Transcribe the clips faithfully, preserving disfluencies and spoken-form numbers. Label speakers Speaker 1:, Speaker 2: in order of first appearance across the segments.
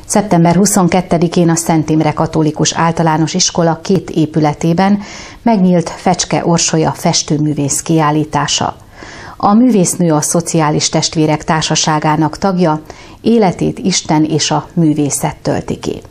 Speaker 1: szeptember huszonkettedikén a Szent Imre Katolikus Általános Iskola két épületében megnyílt Fecske Orsolya festőművész kiállítása. A művésznő a Szociális Testvérek Társaságának tagja, életét Isten és a művészet tölti ki.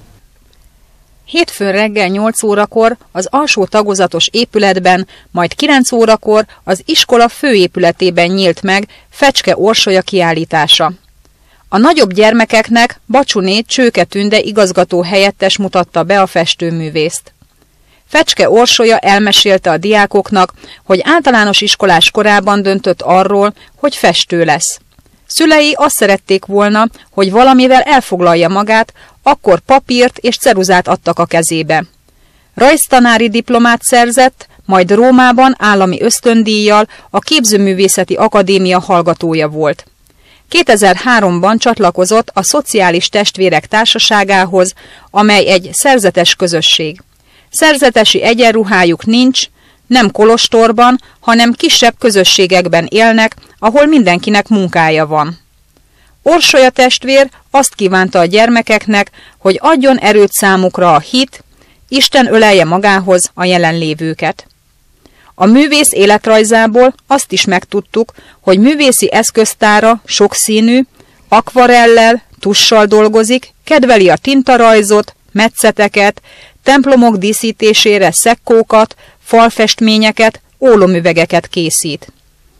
Speaker 2: Hétfőn reggel nyolc órakor az alsó tagozatos épületben, majd kilenc órakor az iskola főépületében nyílt meg Fecske Orsolya kiállítása. A nagyobb gyermekeknek Bacsuné Csőke Tünde igazgató helyettes mutatta be a festőművészt. Fecske Orsolya elmesélte a diákoknak, hogy általános iskolás korában döntött arról, hogy festő lesz. Szülei azt szerették volna, hogy valamivel elfoglalja magát, akkor papírt és ceruzát adtak a kezébe. Rajztanári diplomát szerzett, majd Rómában állami ösztöndíjjal a Képzőművészeti Akadémia hallgatója volt. kétezer-háromban csatlakozott a Szociális Testvérek Társaságához, amely egy szerzetes közösség. Szerzetesi egyenruhájuk nincs, nem kolostorban, hanem kisebb közösségekben élnek, ahol mindenkinek munkája van. Orsolya testvér azt kívánta a gyermekeknek, hogy adjon erőt számukra a hit, Isten ölelje magához a jelenlévőket. A művész életrajzából azt is megtudtuk, hogy művészi eszköztára sokszínű, akvarellel, tussal dolgozik, kedveli a tintarajzot, metszeteket, templomok díszítésére szekkókat, falfestményeket, ólomüvegeket készít.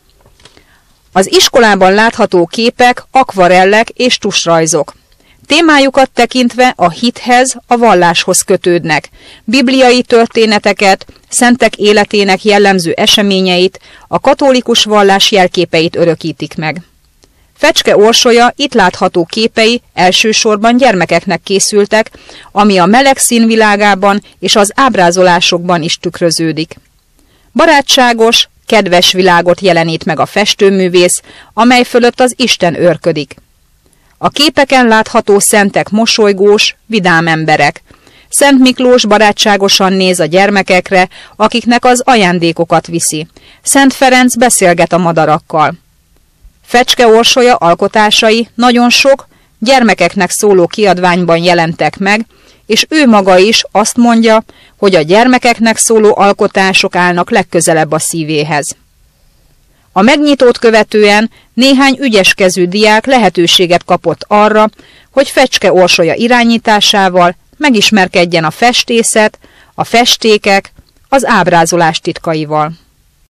Speaker 2: Az iskolában látható képek akvarellek és tussrajzok. Témájukat tekintve a hithez, a valláshoz kötődnek. Bibliai történeteket, szentek életének jellemző eseményeit, a katolikus vallás jelképeit örökítik meg. Fecske Orsolya itt látható képei elsősorban gyermekeknek készültek, ami a meleg színvilágában és az ábrázolásokban is tükröződik. Barátságos, kedves világot jelenít meg a festőművész, amely fölött az Isten őrködik. A képeken látható szentek mosolygós, vidám emberek. Szent Miklós barátságosan néz a gyermekekre, akiknek az ajándékokat viszi. Szent Ferenc beszélget a madarakkal. Fecske Orsolya alkotásai nagyon sok, gyermekeknek szóló kiadványban jelentek meg, és ő maga is azt mondja, hogy a gyermekeknek szóló alkotások állnak legközelebb a szívéhez. A megnyitót követően néhány ügyeskezű diák lehetőséget kapott arra, hogy Fecske Orsolya irányításával megismerkedjen a festészet, a festékek, az ábrázolás titkaival.